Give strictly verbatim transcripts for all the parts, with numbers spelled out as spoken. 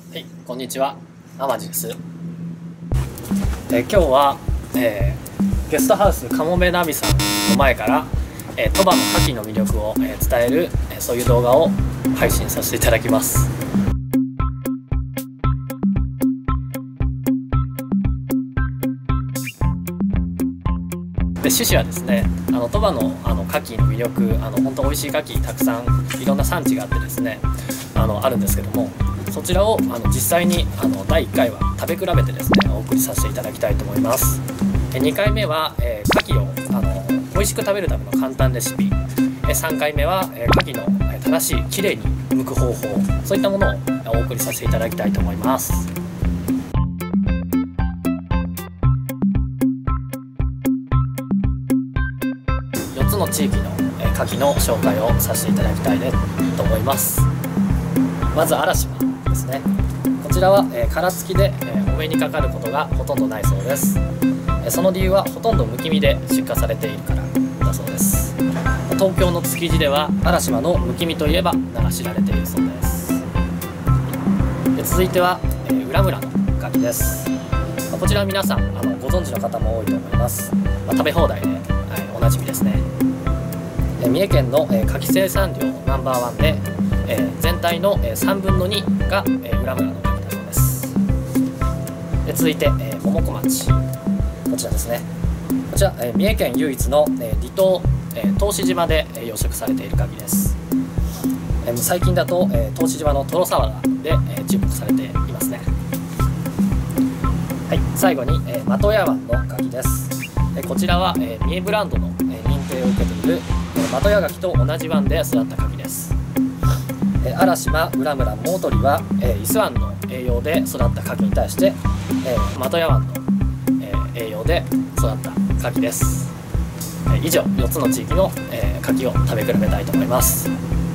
はい、こんにちは、天地です。えー、今日は、えー、ゲストハウスかもめなみさんの前から、えー、鳥羽の牡蠣の魅力を、えー、伝える、えー、そういう動画を配信させていただきます。で趣旨はですね、あの鳥羽のあの牡蠣の魅力、あの本当美味しい牡蠣たくさんいろんな産地があってですね、あのあるんですけども、そちらをあの実際にあのだいいっかいは食べ比べてですねお送りさせていただきたいと思います。にかいめは、えー、牡蠣をあの美味しく食べるための簡単レシピ、さんかいめは、えー、牡蠣の正しいきれいに剥く方法、そういったものをお送りさせていただきたいと思います。よっつの地域の牡蠣の紹介をさせていただきたいと思います。まず嵐島ですね。こちらは、えー、殻付きで、えー、お目にかかることがほとんどないそうです。えー、その理由はほとんどむき身で出荷されているからだそうです。東京の築地では嵐島のむき身といえば名が知られているそうです。で続いては、えー、浦村の牡蠣です。まあ、こちらは皆さんあのご存知の方も多いと思います。まあ、食べ放題で、はい、おなじみですね。えー、三重県の、えー、牡蠣生産量ナンバーワンで、えー、全体の、えー、さんぶんのにが、えー、浦村の牡蠣だそうです。で続いて、えー、桃小町、こちらですね。こちら、えー、三重県唯一の、えー、離島、えー、答志島で、えー、養殖されている牡蠣です。えー、最近だと、えー、答志島のトロサワラで、えー、注目されていますね。はい、最後に、えー、的屋湾の牡蠣です。えー、こちらは、えー、三重ブランドの、えー、認定を受けている、えー、的屋牡蠣と同じ湾で育った牡蠣です。嵐島、浦村、桃取は、えー、伊豆湾の栄養で育った牡蠣に対して、えー、的屋湾の、えー、栄養で育った牡蠣です。えー、以上よっつの地域の、えー、牡蠣を食べ比べたいと思います。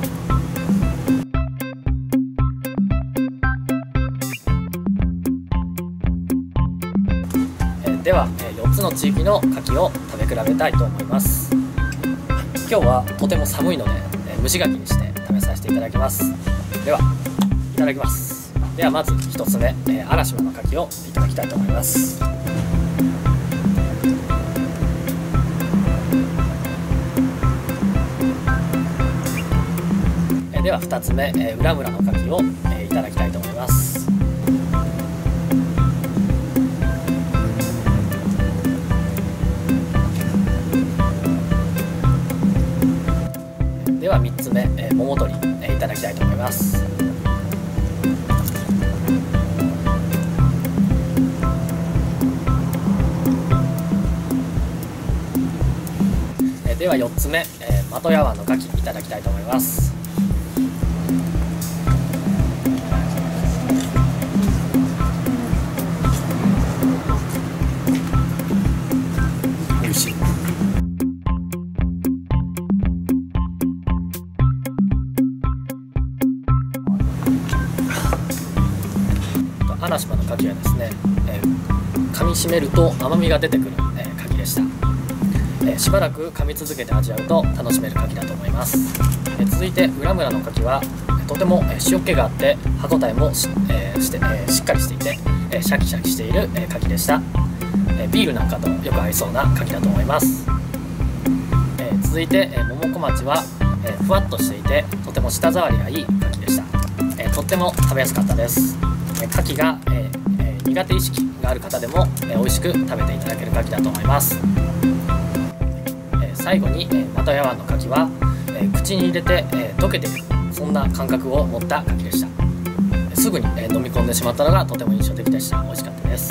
えー、では、えー、よっつの地域の牡蠣を食べ比べたいと思います。今日はとても寒いので、えー、蒸し牡蠣にして食べさせていただきます。ではいただきます。ではまずひとつめ、えー、嵐島の牡蠣をいただきたいと思います。えー、ではふたつめ、えー、浦村の牡蠣を、えー、いただきたいと思います。ではみっつめ、えー、桃取、えー、いただきたいと思います。えー、ではよっつめ、えー、的屋湾の牡蠣いただきたいと思います。美味しい。嵐島の牡蠣はですね、えー、噛みしめると甘みが出てくる、えー、牡蠣でした。えー、しばらく噛み続けて味わうと楽しめる牡蠣だと思います。えー、続いて浦村の牡蠣は、えー、とても、えー、塩気があって歯ごたえも し,、えーして、えー、しっかりしていて、えー、シャキシャキしている、えー、牡蠣でした。えー、ビールなんかとよく合いそうな牡蠣だと思います。えー、続いて、えー、桃小町は、えー、ふわっとしていてとても舌触りがいい牡蠣でした。えー、とっても食べやすかったです。牡蠣が、えーえー、苦手意識がある方でも、えー、美味しく食べていただける牡蠣だと思います。えー、最後に、えー、的屋湾の牡蠣は、えー、口に入れて、えー、溶けていく、そんな感覚を持った牡蠣でした。えー、すぐに、えー、飲み込んでしまったのがとても印象的でした。美味しかったです。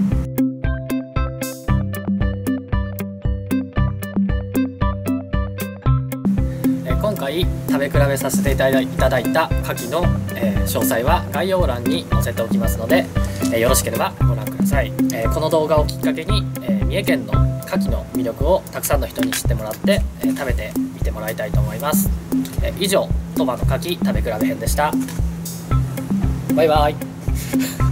今回食べ比べさせていただいた牡蠣の、えー、詳細は概要欄に載せておきますので、えー、よろしければご覧ください。えー、この動画をきっかけに、えー、三重県の牡蠣の魅力をたくさんの人に知ってもらって、えー、食べてみてもらいたいと思います。えー、以上鳥羽の牡蠣食べ比べ編でした。バイバイ。